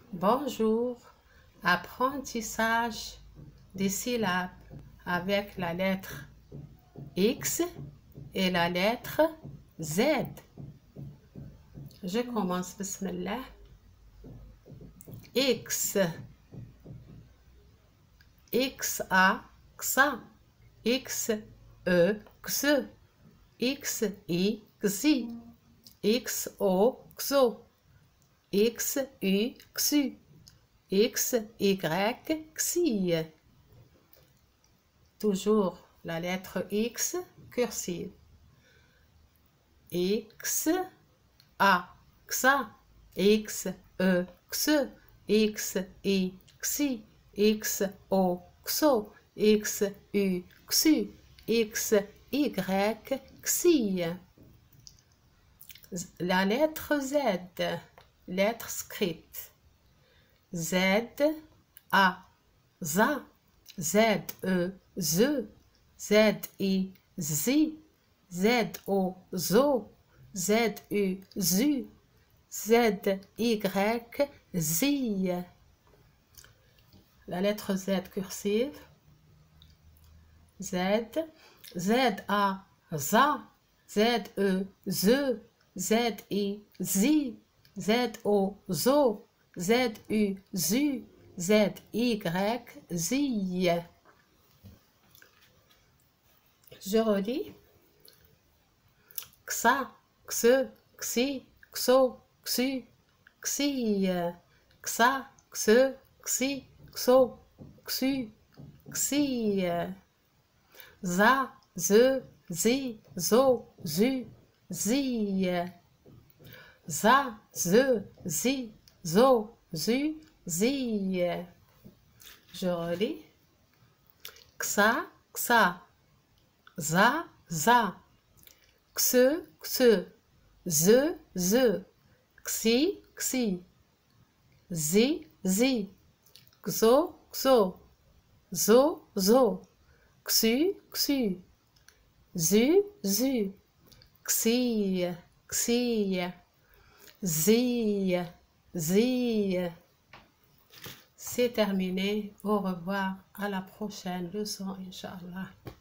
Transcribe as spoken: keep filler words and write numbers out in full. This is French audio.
Bonjour, apprentissage des syllabes avec la lettre X et la lettre Z. Je commence, bismillah. X, X A, Xa, X E, X, X I, Xi, X O, Xo, X U, Xu, X Y, Xi. Toujours la lettre X cursive. X A, Xa, X E, X, X I, Xi, X O, Xo, X U, Xu, X Y, Xi. La lettre Z, lettre script. Z A, Za, Z E, Z, Z I, Zi, Z O, Zo, Z U, Zu, Z Y, Zi. La lettre Z cursive. Z, Z A, Za, Z E, Z, Z I, Zi, Z O, Zo, Z U, Zu, Z Y, Zi. Je redis. Xa, Xe, Xi, Xo, Xu, Xi. Xa, Xe, Xi, Xo, Xu, Xi. Za, Z, Zi, Zo, Zu, Zi. Za, Z, Zi, Zo, Zu, Zi. Je relis. Xa, Xa, Za, Za, Xe, Xe, Z, Z, Xi, Xi, Zi, Zi, Xo, Xo, Zo, Zo, Xu, Xu, Zu, Zu, Xi, Xi, Zi, Zi. C'est terminé. Au revoir. À la prochaine leçon, Inch'Allah.